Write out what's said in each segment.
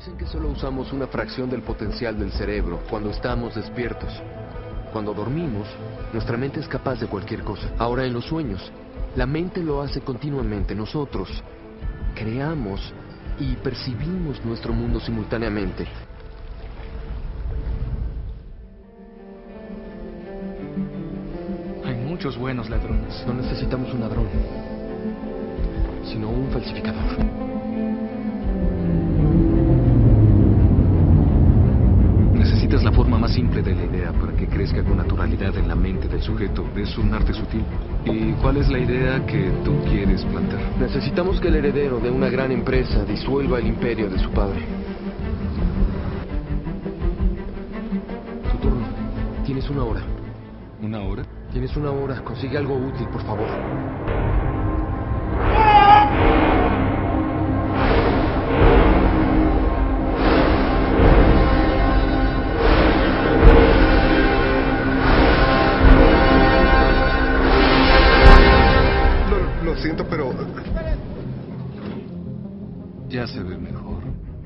Dicen que solo usamos una fracción del potencial del cerebro cuando estamos despiertos. Cuando dormimos, nuestra mente es capaz de cualquier cosa. Ahora, en los sueños, la mente lo hace continuamente. Nosotros creamos y percibimos nuestro mundo simultáneamente. Hay muchos buenos ladrones. No necesitamos un ladrón, sino un falsificador. Necesitas la forma más simple de la idea para que crezca con naturalidad en la mente del sujeto. Es un arte sutil. ¿Y cuál es la idea que tú quieres plantar? Necesitamos que el heredero de una gran empresa disuelva el imperio de su padre. Tu turno. Tienes una hora. ¿Una hora? Tienes una hora. Consigue algo útil, por favor. Lo siento, pero... Ya se ve mejor.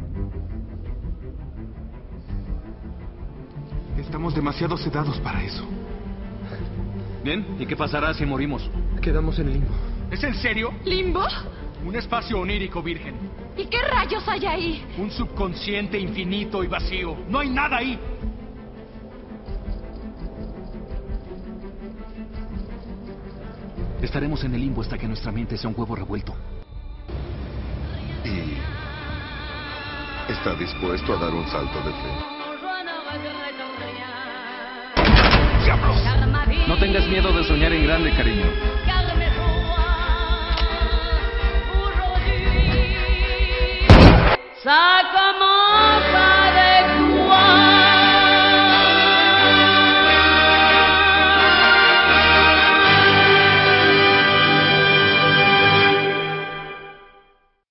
Estamos demasiado sedados para eso. Bien, ¿y qué pasará si morimos? Quedamos en el limbo. ¿Es en serio? ¿Limbo? Un espacio onírico virgen. ¿Y qué rayos hay ahí? Un subconsciente infinito y vacío. No hay nada ahí. Estaremos en el limbo hasta que nuestra mente sea un huevo revuelto. ¿Y está dispuesto a dar un salto de fe? ¡Diablos! No tengas miedo de soñar en grande, cariño. Saca